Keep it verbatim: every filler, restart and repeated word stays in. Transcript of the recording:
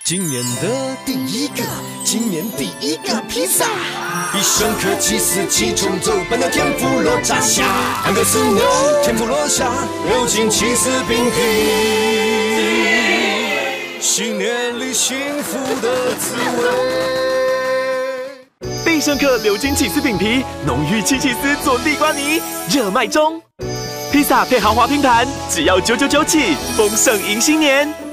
今年的第一个，今年第一个披萨，必胜客起司七重奏般的天妇罗炸虾，安格斯牛天妇罗虾，流进起司饼皮，新年里幸福的滋味。 必胜客流金起司饼皮，浓郁七起司做地瓜泥，热卖中。披萨配豪华拼盘，只要九九九起，丰盛迎新年。